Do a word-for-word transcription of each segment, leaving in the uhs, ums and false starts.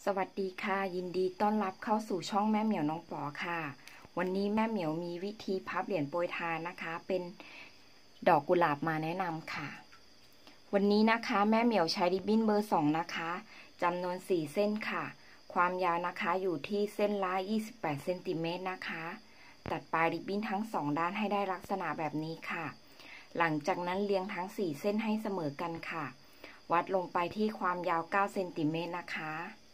สวัสดีค่ะยินดีต้อนรับเข้าสู่ช่องแม่เหมียวน้องปอค่ะวันนี้แม่เหมียวมีวิธีพับเหรียญโปรยทานนะคะเป็นดอกกุหลาบมาแนะนำค่ะวันนี้นะคะแม่เหมียวใช้ริบบิ้นเบอร์สองนะคะจำนวนสี่เส้นค่ะความยาวนะคะอยู่ที่เส้นละยี่สิบแปดเซนติเมตรนะคะตัดปลายริบบิ้นทั้งสองด้านให้ได้ลักษณะแบบนี้ค่ะหลังจากนั้นเรียงทั้งสี่เส้นให้เสมอกันค่ะวัดลงไปที่ความยาวเก้าเซนติเมตรนะคะ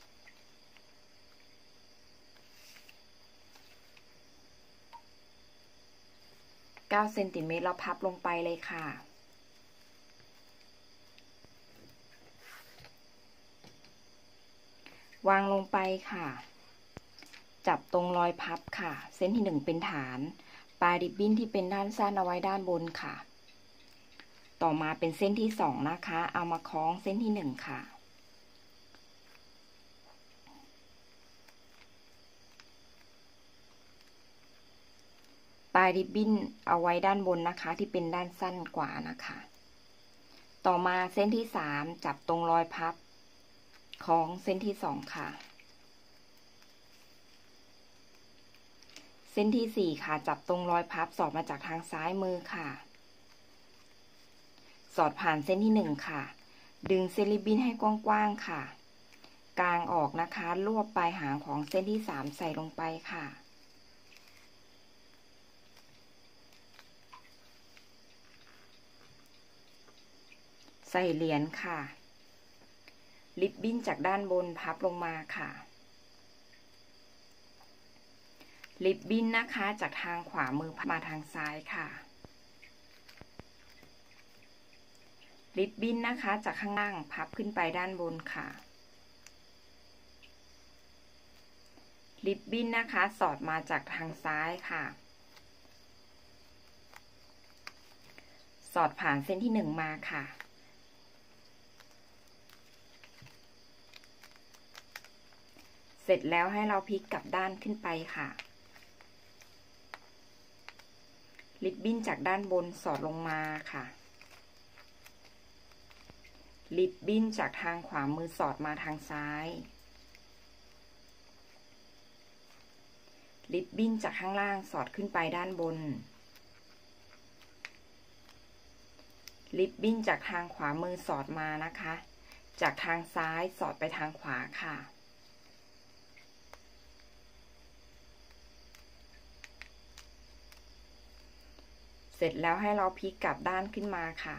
เก้าเซนติเมตรเราพับลงไปเลยค่ะวางลงไปค่ะจับตรงรอยพับค่ะเส้นที่หนึ่งเป็นฐานปลายริบบิ้นที่เป็นด้านสั้นเอาไว้ด้านบนค่ะต่อมาเป็นเส้นที่สองนะคะเอามาคล้องเส้นที่หนึ่งค่ะปลายริบบิ้นเอาไว้ด้านบนนะคะที่เป็นด้านสั้นกว่านะคะต่อมาเส้นที่สามจับตรงรอยพับคล้องเส้นที่สองค่ะเส้นที่สี่ค่ะจับตรงรอยพับสอดมาจากทางซ้ายมือค่ะสอดผ่านเส้นที่หนึ่งค่ะดึงเส้นริบบิ้นให้กว้างๆค่ะกางออกนะคะรวบปลายหางของเส้นที่สามใส่ลงไปค่ะใส่เหรียญค่ะริบบิ้นจากด้านบนพับลงมาค่ะริบบิ้นนะคะจากทางขวามือมาทางซ้ายค่ะริบบิ้นนะคะจากข้างล่างพับขึ้นไปด้านบนค่ะริบบิ้นนะคะสอดมาจากทางซ้ายค่ะสอดผ่านเส้นที่หนึ่งมาค่ะเสร็จแล้วให้เราพลิกกลับด้านขึ้นไปค่ะริบบิ้นจากด้านบนสอดลงมาค่ะริบบิ้นจากทางขวามือสอดมาทางซ้ายริบบิ้นจากข้างล่างสอดขึ้นไปด้านบนริบบิ้นจากทางขวามือสอดมานะคะจากทางซ้ายสอดไปทางขวาค่ะเสร็จแล้วให้เราพลิกกลับด้านขึ้นมาค่ะ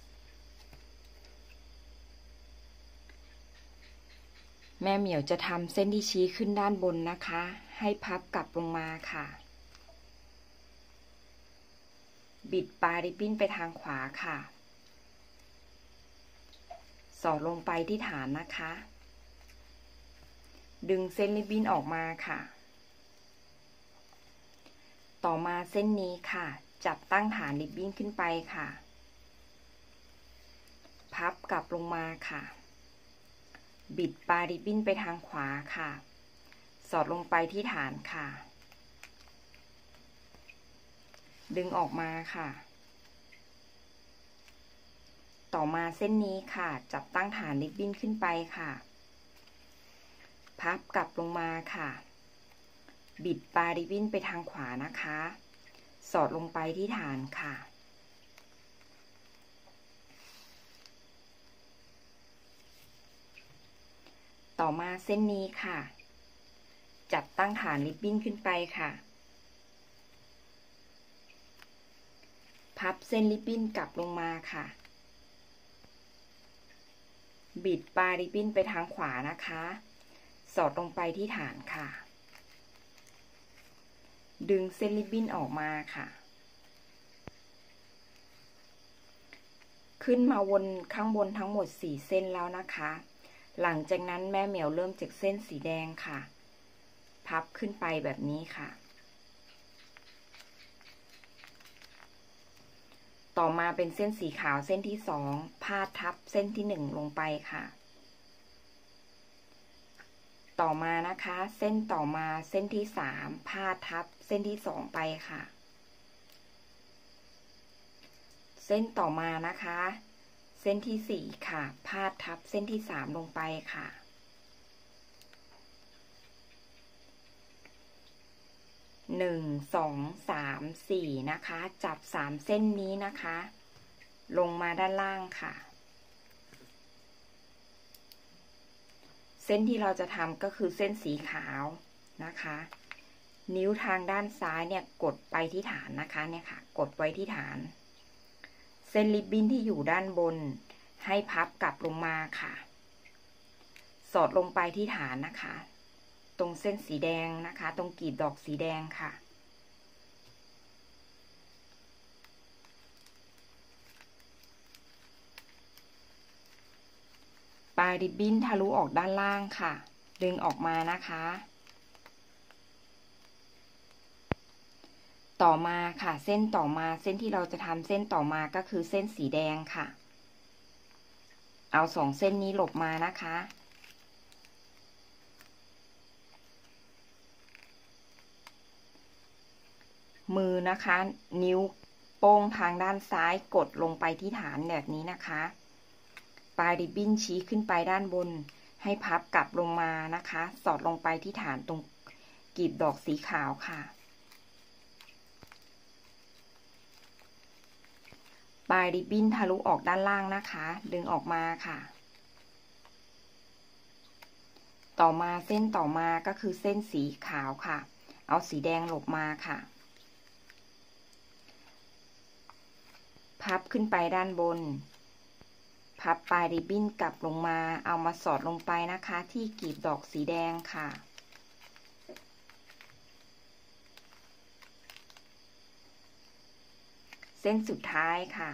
แม่เหมียวจะทำเส้นที่ชี้ขึ้นด้านบนนะคะให้พับกลับลงมาค่ะบิดปลายริบบิ้นไปทางขวาค่ะสอดลงไปที่ฐานนะคะดึงเส้นริบบิ้นออกมาค่ะต่อมาเส้นนี้ค่ะจับตั้งฐานริบบิ้นขึ้นไปค่ะพับกลับลงมาค่ะบิดปลายริบบิ้นไปทางขวาค่ะสอดลงไปที่ฐานค่ะดึงออกมาค่ะต่อมาเส้นนี้ค่ะจับตั้งฐานริบบิ้นขึ้นไปค่ะพับกลับลงมาค่ะบิดปลายริบบิ้นไปทางขวานะคะสอดลงไปที่ฐานค่ะต่อมาเส้นนี้ค่ะจับตั้งฐานริบบิ้นขึ้นไปค่ะพับเส้นริบบิ้นกลับลงมาค่ะบิดปลายริบบิ้นไปทางขวานะคะสอดลงไปที่ฐานค่ะดึงเส้นริบบิ้นออกมาค่ะขึ้นมาวนข้างบนทั้งหมดสี่เส้นแล้วนะคะหลังจากนั้นแม่เหมียวเริ่มจากเส้นสีแดงค่ะพับขึ้นไปแบบนี้ค่ะต่อมาเป็นเส้นสีขาวเส้นที่สองพาดทับเส้นที่หนึ่งลงไปค่ะต่อมานะคะเส้นต่อมาเส้นที่สามพาดทับเส้นที่สองไปค่ะเส้นต่อมานะคะเส้นที่สี่ค่ะพาดทับเส้นที่สามลงไปค่ะหนึ่ง สอง สาม สี่ นะคะ จับสามเส้นนี้นะคะ ลงมาด้านล่างค่ะ เส้นที่เราจะทำก็คือเส้นสีขาวนะคะ นิ้วทางด้านซ้ายเนี่ยกดไปที่ฐานนะคะเนี่ยค่ะกดไว้ที่ฐานเส้นริบบิ้นที่อยู่ด้านบนให้พับกลับลงมาค่ะสอดลงไปที่ฐานนะคะตรงเส้นสีแดงนะคะตรงกลีบดอกสีแดงค่ะปลายริบบิ้นทะลุออกด้านล่างค่ะดึงออกมานะคะต่อมาค่ะเส้นต่อมาเส้นที่เราจะทำเส้นต่อมาก็คือเส้นสีแดงค่ะเอาสองเส้นนี้หลบมานะคะมือนะคะนิ้วโป้งทางด้านซ้ายกดลงไปที่ฐานแบบนี้นะคะปลายริบบิ้นชี้ขึ้นไปด้านบนให้พับกลับลงมานะคะสอดลงไปที่ฐานตรงกลีบดอกสีขาวค่ะปลายริบบิ้นทะลุออกด้านล่างนะคะดึงออกมาค่ะต่อมาเส้นต่อมาก็คือเส้นสีขาวค่ะเอาสีแดงหลบมาค่ะพับขึ้นไปด้านบนพับปลายริบบิ้นกลับลงมาเอามาสอดลงไปนะคะที่กลีบดอกสีแดงค่ะเส้นสุดท้ายค่ะ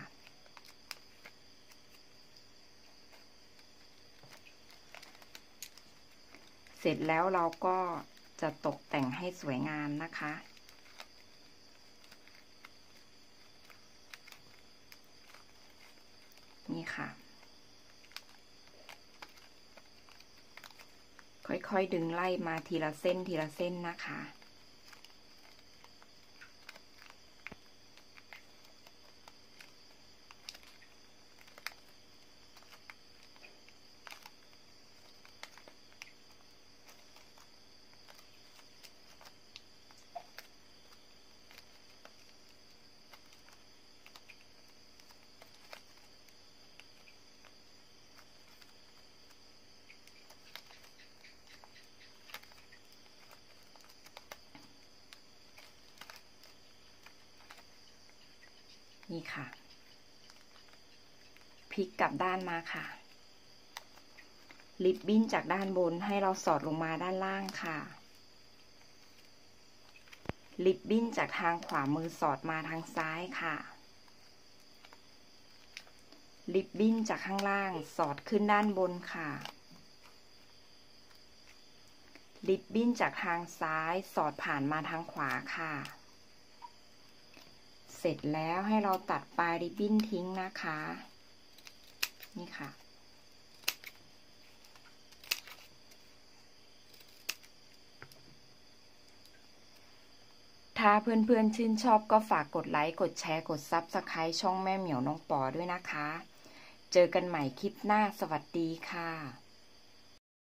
เสร็จแล้วเราก็จะตกแต่งให้สวยงามนะคะนี่ค่ะค่อยๆดึงไล่มาทีละเส้นทีละเส้นนะคะนี่ค่ะพลิกกลับด้านมาค่ะริบบิ้นจากด้านบนให้เราสอดลงมาด้านล่างค่ะริบบิ้นจากทางขวามือสอดมาทางซ้ายค่ะริบบิ้นจากข้างล่างสอดขึ้นด้านบนค่ะริบบิ้นจากทางซ้ายสอดผ่านมาทางขวาค่ะเสร็จแล้วให้เราตัดปลายริบบิ้นทิ้งนะคะนี่ค่ะถ้าเพื่อนๆชื่นชอบก็ฝากกดไลค์กดแชร์กดซับสไครบ์ช่องแม่เหมียวน้องปอด้วยนะคะเจอกันใหม่คลิปหน้าสวัสดีค่ะ